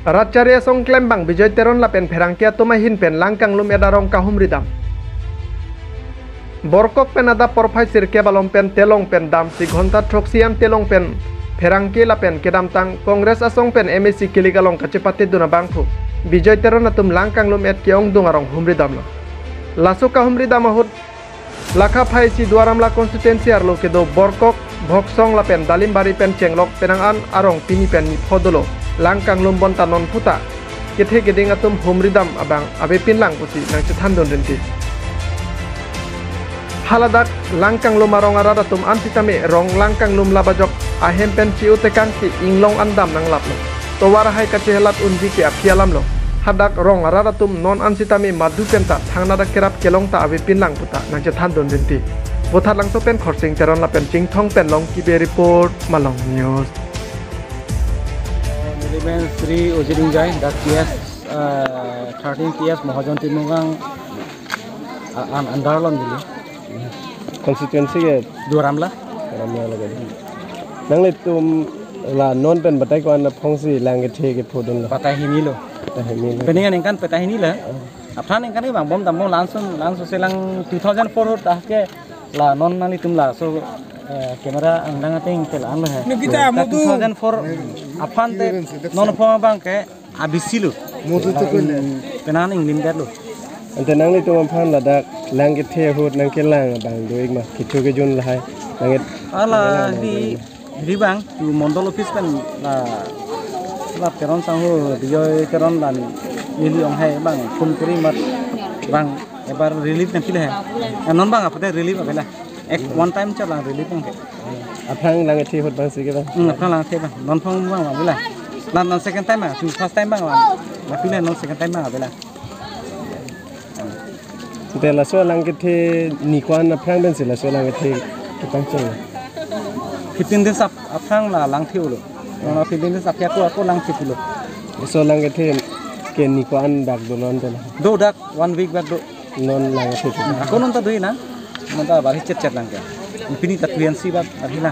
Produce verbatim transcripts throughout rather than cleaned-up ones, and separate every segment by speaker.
Speaker 1: Ratcharia song klembang Bijoy Teron la pen pherangkia tumahin pen langkang lum edarong kahum ridam. Borkok pen ada porphai sirke balom pen telong pen dam si ghonta troksian telong pen pherangki la pen kedam tang Kongres asong pen M S C kiligalong kacepate duna bangphu. Bijoy Teron atum langkang lum et keong dungarong humridam lo. Lasu kahum ridam ahut lakha phai si duaram la konstituensi arlo kedo Borkok Boksong la pen dalimbari pen cenglok penangan arong pini pen ni podolo. Langkang lumbon tanon puta kethe geding atum humridam abang abe pinlang pusi nang cethan don renti haladak langkang lumarong arada tum antitame rong langkang lum labajok ahem pen ciu tekan ki inglong andam nang laplo to warahai kacehelat unji ki apialam lo hadak rong arada tum non ansitame madu penta thangna dak kerap kelong ta abe pinlang puta nang cethan don renti bothar langso pen khorsing teron la pen chingthong pen long ki be report malong news
Speaker 2: Sri Ojiringjai, dak T S thirteen T S Mohajon Timungang an Andarlon dili.
Speaker 3: Konstituensi ke
Speaker 2: Duramla.
Speaker 3: Duramla lagi. Nang litum la non pen batai ko an phongsi langge the ke phodun la.
Speaker 2: Batai hini lo.
Speaker 3: Batai hini.
Speaker 2: Peningan engkan batai hini la. Aphan engkan bang bom tambong langsung langsung selang two thousand four dah ke la non nang litum la so kamera angdang ating telan lo hai. two thousand four aphan te non phoma bang ke abisilu. Mutu tu kun penan inglim der lo.
Speaker 3: Ante nang litum aphan la dak langge the hot nang ke lang bang doig ma kichu ke jun la hai. Langit
Speaker 2: ala di di bang tu mondol office kan la la peron sangu Bijoy Teron dan ini ong hai bang kun kuri mat bang ebar relief na pile hai. Non bang apate relief apela. Ek one time cha lang relief bang.
Speaker 3: Apang langge the hot bang sige bang.
Speaker 2: Hmm apang lang the bang. Non phong bang apela. Lan non second time ah, first time bang bang. Ma pile non second time bang apela.
Speaker 3: Te la so langge the ni kwan apang ben se la so langge the kitang chang.
Speaker 2: fifteen days ap apang la lang thiu lo. Ono fifteen days ap ya ko ko lang thiu lo.
Speaker 3: So langge the ke ni kwan dak do non te la.
Speaker 2: Do dak one week back do
Speaker 3: Non langge the.
Speaker 2: Ako non ta doi na. Non ta bari chat chat lang ke. Pini ta fluency ba abila.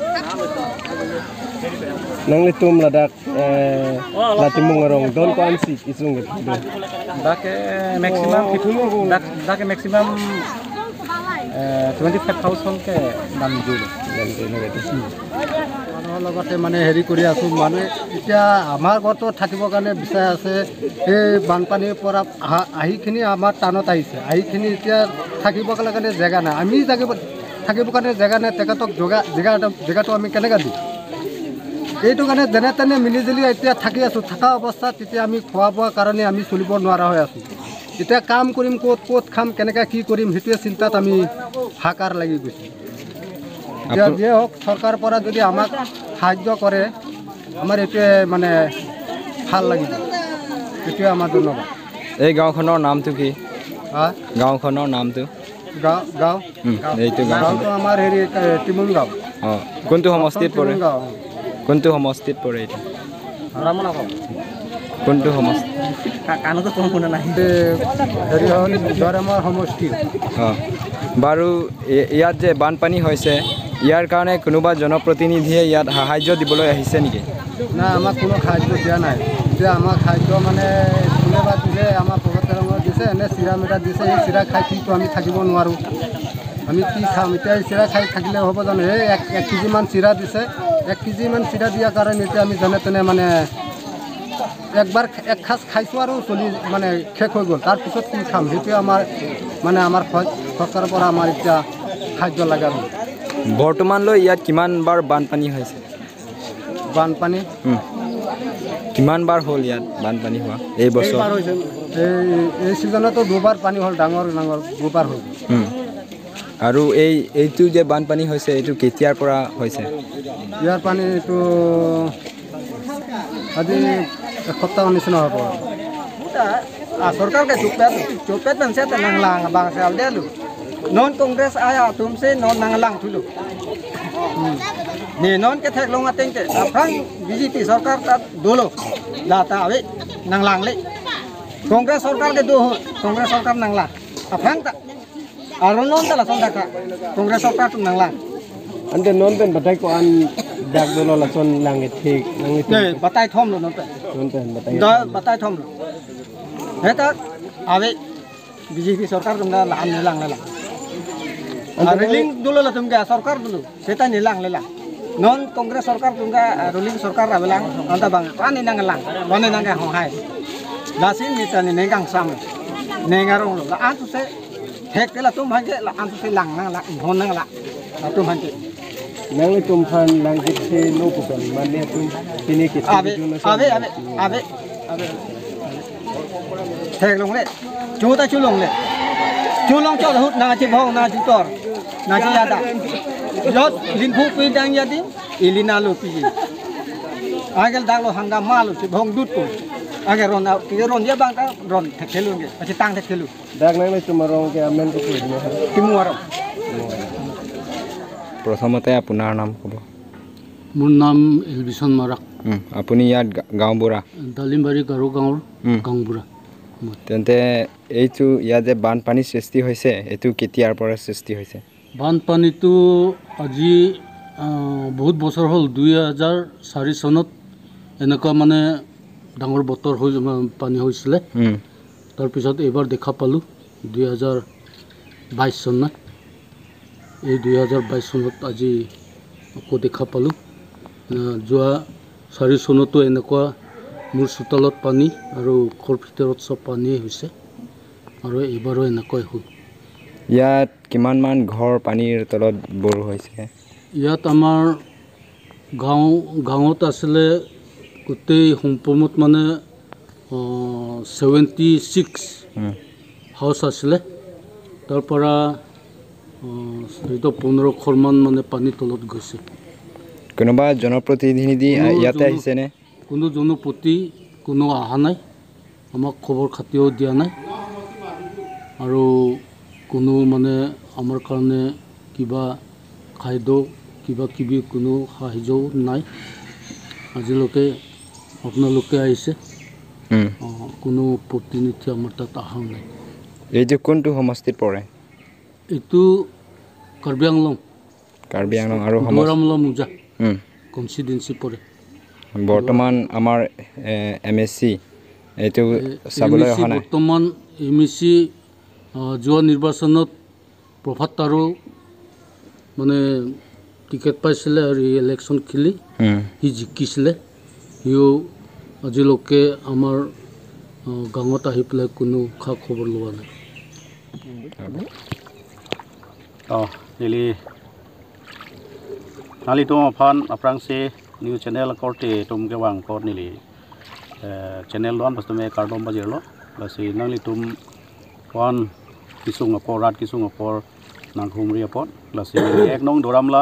Speaker 3: Nang litum la dak la timung rong don ko ansi isung ke.
Speaker 2: Dak maximum dak dak maximum twenty-five thousand ke nam jul
Speaker 3: Dan ke ne gate.
Speaker 4: মানুহৰ লগতে মানে হেৰি কৰি আছো মানে এতিয়া আমাৰ ঘৰতো থাকিবৰ কাৰণে বিচাৰ আছে এই বানপানীৰ পৰা আহিখিনি আমাৰ টানত আহিছে আহিখিনি এতিয়া থাকিবৰ কাৰণে জেগা নাই আমি থাকিব থাকিবৰ কাৰণে জেগা নাই তেখেতক জেগা জেগা জেগাটো আমি কেনেকৈ দিম এইটো কাৰণে যেনে তেনে মিলি জুলি এতিয়া থাকি আছো থকা অৱস্থাত তেতিয়া আমি খোৱা বোৱাৰ কাৰণে আমি চলিব নোৱাৰা হৈ আছো এতিয়া কাম কৰিম ক'ত ক'ত খাম কেনেকৈ কি কৰিম সেইটোৱে চিন্তাত আমি হাকাৰ লাগি গৈছে যে হোক সরকার পৰা যদি আমাক সাহায্য করে আমার এইটোৱে মানে ভাল লাগিব এইটোৱে আমাৰ ধন্যবাদ
Speaker 5: এই গাঁওখনৰ নামটো কি
Speaker 4: হ্যাঁ
Speaker 5: গাঁওখনৰ নামটো
Speaker 4: গাঁও গাঁও
Speaker 5: এইটো
Speaker 4: গাঁওটো আমাৰ হেৰি টিমুং গাঁও
Speaker 5: অঁ কোনটো সমষ্টিত পৰে
Speaker 4: গাঁও
Speaker 5: কোনটো সমষ্টিত পৰে এইটো
Speaker 2: ramona ko
Speaker 5: কোনটো সমষ্টি
Speaker 2: kanu to kono na nahi
Speaker 4: হেৰি হ'ল দৰেমৰ সমষ্টি
Speaker 5: অঁ বাৰু ইয়াত যে বানপানী হৈছে ইয়াৰ কাৰণে কোনোবা জনপ্ৰতিনিধিয়ে ইয়াত সাহায্য দিবলৈ আহিছে নেকি
Speaker 4: না আমাক কোনো সাহায্য দিয়া নাই যে আমাক সাহায্য মানে কোনে বা দিলে আমাৰ পকেট ৰঙৰ দিছে এনে চিৰা মিঠা দিছে এই চিৰা খাই কিন্তু আমি থাকিব নোৱাৰোঁ আমি কি খাম এতিয়া এই চিৰা খাই থাকিলে হ'ব জানো এই এক এক কেজিমান চিৰা দিছে এক কেজিমান চিৰা দিয়াৰ কাৰণে এতিয়া আমি যেনে তেনে মানে একবাৰ এক সাঁজ খাইছোঁ আৰু চলি মানে শেষ হৈ গ'ল তাৰপিছত কি খাম সেইটোৱে আমাৰ মানে আমাৰ চৰকাৰৰ পৰা আমাৰ এতিয়া সাহায্য লাগে আৰু
Speaker 5: বৰ্তমানলৈ ইয়াত কিমানবাৰ বানপানী হৈছে
Speaker 4: বানপানী
Speaker 5: কিমানবাৰ হ'ল ইয়াত বানপানী হোৱা এই বছৰ
Speaker 4: এই এই ছিজনতো দুবাৰ পানী হ'ল ডাঙৰ ডাঙৰ দুবাৰ হ'ল
Speaker 5: আৰু এই এইটো যে বানপানী হৈছে এইটো কেতিয়াৰ পৰা হৈছে
Speaker 4: ইয়াৰ পানী এইটো আজি এসপ্তাহৰ নিচিনা হ'ব
Speaker 2: सरकार के चुपचाप चुपचाप बनसे त नंगलांग बांग से अलदे लु नॉन कांग्रेस आया तुमसे नॉन नंगलांग थुलु ने नॉन के थेक लोंगा तेंग के अफांग बीजेपी सरकार ता दोलो लाता आवे नंगलांग ले कांग्रेस सरकार के दो कांग्रेस सरकार नंगलांग अफांग ता आरो नॉन ता ला संदा का कांग्रेस सरकार तु नंगलांग
Speaker 3: Ante non pen batai ko an dak dolo la son langit thik langit
Speaker 4: 네 바타이 톰로 넘때
Speaker 3: non pen batai
Speaker 4: 다 바타이 톰로 해다 아베 비제피 सरकार तुमगा लान निलांग लेला रुलिंग दुलो ला तुमगा सरकार दुलो सेता निलांग लेला non kongres सरकार तुमगा रुलिंग सरकार राबेलांग अंता बांग पानी नांगलांग पानी नांगा होहाय दासिन मितानि नेगां साम नेगारong lo la antu se hek la tum hange la antu se lang nang la hon nang la tum hange
Speaker 3: nang le tum phan langit the no ko pen man ne tum tini ki
Speaker 4: abe abe abe abe abe hek long le chu ta chu long le chu long cho hut na chi bhong na chi tor na chi ya da lot lin phu pi dang ya din ilina lo pi agel dang lo hangga ma lo chi bhong dut ko agel ron ki ron ya bang ta ron thek thelu nge chi tang thek thelu
Speaker 3: dak nang le tum rong ke amen ko pui ne
Speaker 4: ki mu aro
Speaker 5: প্ৰথমতে আপোনাৰ নাম ক'ব
Speaker 6: মোৰ নাম এলবিছন মাৰাক
Speaker 5: আপুনি ইয়াত গাঁওবুঢ়া
Speaker 6: দালিমবাৰী গাৰো গাঁৱৰ গাঁওবুঢ়া
Speaker 5: তেন্তে এইটো ইয়াত যে বানপানী সৃষ্টি হৈছে এইটো কেতিয়াৰ পৰা সৃষ্টি হৈছে
Speaker 6: বানপানীটো আজি বহুত বছৰ হ'ল দুই হাজাৰ চাৰি চনত এনেকুৱা মানে ডাঙৰ বতৰ হৈ পানী হৈছিলে তাৰপিছত এইবাৰ দেখা পালোঁ দুই হাজাৰ বাইছ চনত এই দুই হাজাৰ বাইছ চনত আজি আকৌ দেখা পালোঁ যোৱা চাৰি চনতো এনেকুৱা মোৰ চোতালত পানী আৰু ঘৰ ভিতৰত চব পানীয়ে হৈছে আৰু এইবাৰো এনেকুৱাই হ'ল
Speaker 5: ইয়াত কিমানমান ঘৰ পানীৰ তলত বুৰ হৈছে
Speaker 6: ইয়াত আমাৰ গাঁও গাঁৱত আছিলে গোটেই সম্পূৰ্ণত মানে ছেভেণ্টি ছিক্স হাউচ আছিলে তাৰ পৰা এইটো পোন্ধৰ ঘৰমান মানে পানীৰ তলত গৈছে
Speaker 5: কোনোবা জনপ্ৰতিনিধি ইয়াতে আহিছেনে
Speaker 6: কোনো জনপ্ৰতি কোনো অহা নাই আমাক খবৰ খাতিও দিয়া নাই আৰু কোনো মানে আমাৰ কাৰণে কিবা খাদ্য কিবা কিবি কোনো সাহায্যও নাই আজিলৈকে আপোনালোকে আহিছে কোনো প্ৰতিনিধি আমাৰ তাত অহা নাই
Speaker 5: এইটো কোনটো সমষ্টিত পৰে
Speaker 6: এইটো কাৰ্বি আংলং
Speaker 5: কাৰ্বি আংলং আৰু
Speaker 6: দৰামলা মোজা কনষ্টিটুৱেঞ্চি পৰে
Speaker 5: বৰ্তমান আমাৰ এম এছ চি এইটো চাবলৈ অহা নাই
Speaker 6: বৰ্তমান এম এছ চি যোৱা নিৰ্বাচনত প্ৰভাত তাৰো মানে টিকেট পাইছিলে আৰু ইলেকশ্যন খেলি সি জিকিছিলে সিও আজিলৈকে আমাৰ গাঁৱত আহি পেলাই কোনো খা খবৰ লোৱা নাই
Speaker 7: Oh, jadi nali tu apaan aprang se new channel korte tum ke wang kor nili channel luan pas tume kardom bajir lo basi nali tum wan kisung apor rat kisung apor nang humri apor basi ek nong doram la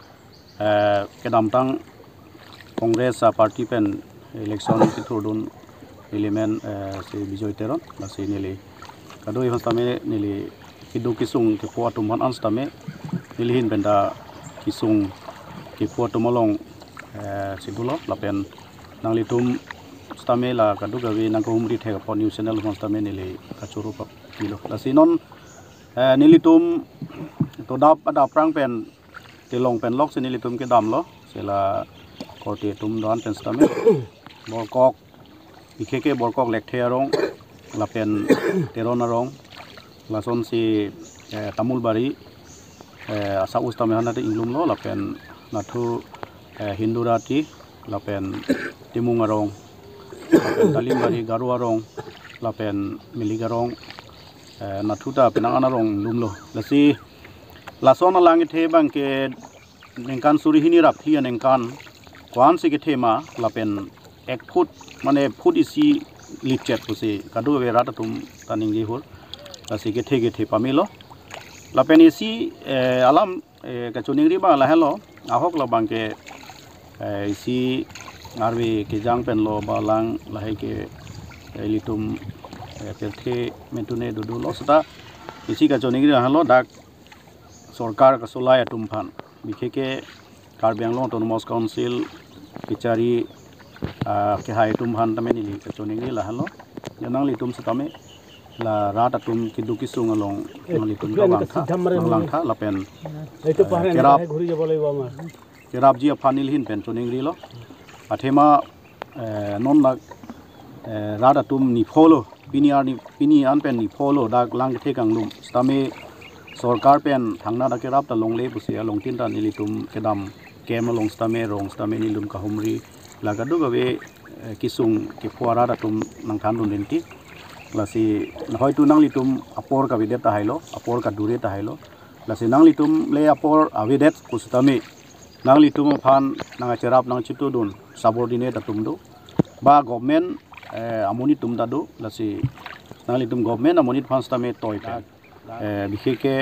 Speaker 7: ke dam tang kongres party pen election kiturdun element se bijoy teron basi nili kadoi hostame nili kidu kisung ke puat tuman anstame nilihin benda kisung ke puat tumalong sidulo lapen nang litum stame la kadu gawe nang humri thega pon news channel hostame nili kachuru pa kilo lasinon nilitum to dap ada prang pen tilong pen lok nilitum ke dam lo sela korte tum don pen stame borkok ikeke borkok lekthe arong lapen teron arong lason si tamul bari asa ustame hanate inglum lo lapen nathu hindurati lapen timung arong lapen talim bari garu arong lapen miligarong nathuta penang anarong lumlo lasi lason alangi the bangke nengkan suri hini rapthi nengkan kwan si ke thema lapen ek foot mane foot isi lichet pusi kadu we ratatum taning ji hol lasi ke the ke the pamilo lapen isi alam ke chuning ri ba la hello ahok lo bangke isi arwe ke jang pen lo balang lahai ke litum pelthe mentune dudu lo sata isi ka chuning ri hello dak सरकार का सोलाय तुमफान बिखेके Karbi Anglong autonomous council किचारी के हाय तुमफान तमे निली के चोनिंग ला हलो जनang li tum satame la rata tum kidu kisung along li tum langtha langtha lapen kerap kerap ji aphanil hin pen chuning ri lo athema non na rada tum ni pholo piniar ni pini an pen ni pholo dak lang the kang lum stame sarkar pen thangna da kerap ta longle busia longtin ta nili tum kedam kem long stame rong stame ni lum ka humri laga du gawe kisung ki phwara da tum nang than dun ren ti lasi hoitu nang li tum apor ka videt ta hailo apor ka dure ta hailo lasi nang li tum le apor avidet kustame nang li tum phan nang cherap nang chitu dun subordinate tum do ba government amoni tum da do lasi nang li tum government amoni phan stame toy ka bikheke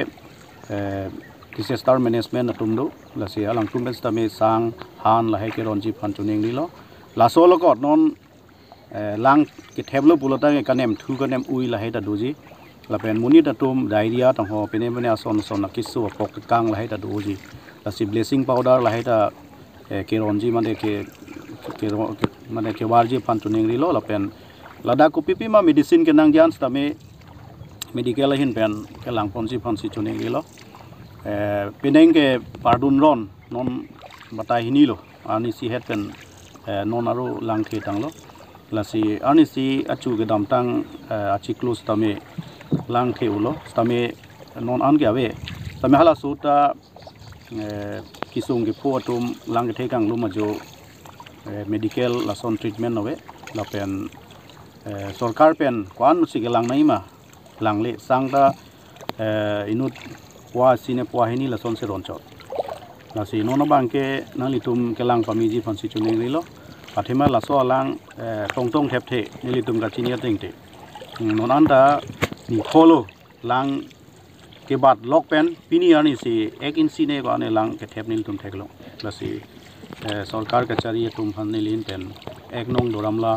Speaker 7: disaster management tum do lasi alang tum ben stame sang han la heke ronji phan chuning li lo laso lo got non lang ki theblo bulota ke kanem thu kanem ui la heta doji la pen muni ta tum diarrhea tang ho pene pene ason son kisu pok kang la heta doji la si blessing powder la heta ke ronji mane ke ke mane ke warji pan tuning ri lo la pen lada ku pipi ma medicine ke nang jan stame medical hin pen ke lang ponsi ponsi tuning ri lo peneng ke pardun ron non batai hini lo ani si het pen non aru lang the tang lo lasi ani si achu ge dam tang achi close tame lang the ulo tame non an ge ave tame hala suta kisung ge po atum lang ge the kang luma jo medical lason treatment ave la pen sarkar pen kwan si ge lang nai ma lang le sangda inut wa sine po hini lason se ron chot lasi nona bangke nali tum ke lang pamiji phansi chuning ri lo athema laso alang tong tong thep the nili tum ga chinia ting te non anda ni kholo lang ke bat lock pen pini ani si ek inchi ne ba ne lang ke thep nil tum theklo lasi sarkar ka chari tum han nilin pen ek nong doramla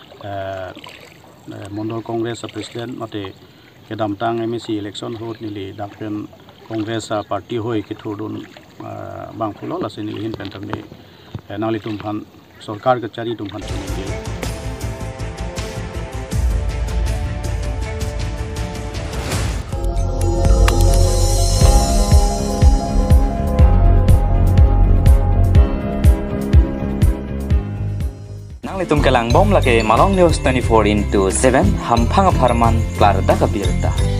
Speaker 7: mondol congress president mate ke dam tang mec election hot nili dak pen congress party hoi ke thudun bang phulo lasi nili hin pen tamne nali tum han sarkar ka chari tum han chuning ri
Speaker 8: tum kelang bom lake malong news twenty-four into seven ham phanga pharman klar da kabirta